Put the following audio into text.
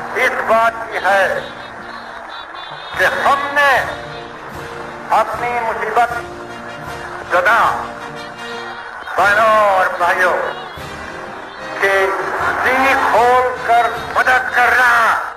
इस बात की है कि हमने अपनी मुसीबत ज़दा बहनों और भाइयों की सीख खोल कर मदद करना